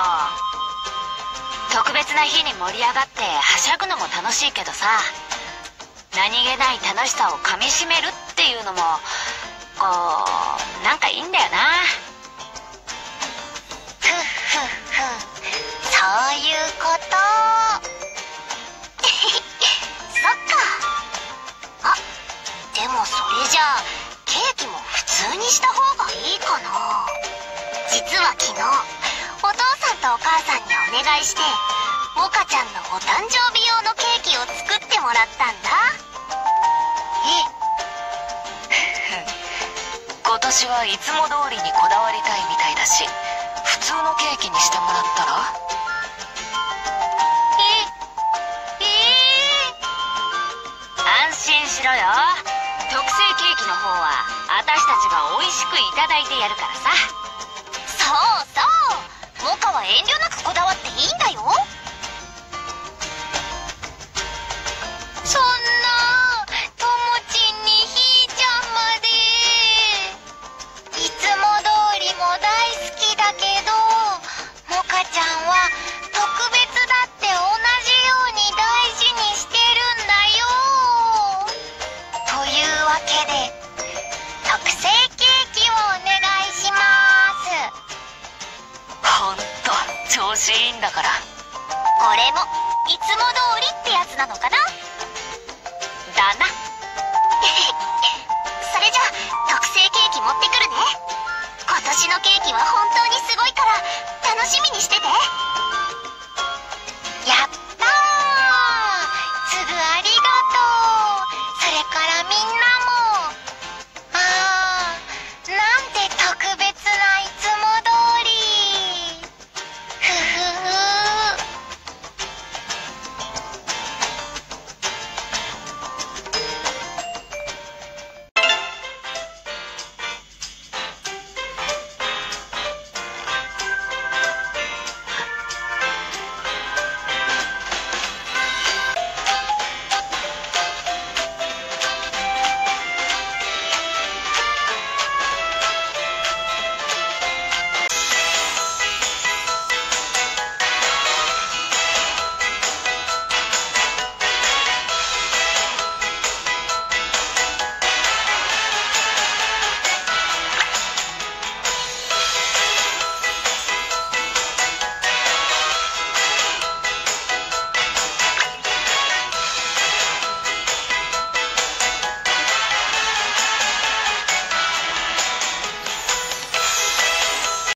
特別な日に盛り上がってはしゃぐのも楽しいけどさ、何気ない楽しさをかみしめるっていうのもこうなんかいいんだよな。 ふっふっふ、そういうこと。そっか。あ、でもそれじゃあケーキも普通にした方がいいかな。実は昨日お父さんとお母さんにお願いして、モカちゃんのお誕生日用のケーキを作ってもらったんだ。 今年はいつも通りにこだわりたいみたいだし、普通のケーキにしてもらったら？安心しろよ。特製ケーキの方は私たちが美味しくいただいてやるからさ。 そうそう、モカは遠慮なくこだわっていいんだよ。そんな、ともちんにひーちゃんまで。いつも通りも大好きだけど、モカちゃんは特別だって同じように大事にしてるんだよ。というわけで特製ケーキをお願いします。 ほんと調子いいんだから。 これもいつも通りってやつなのかな。 だな。 それじゃあ特製ケーキ持ってくるね。今年のケーキは本当にすごいから楽しみにしてて。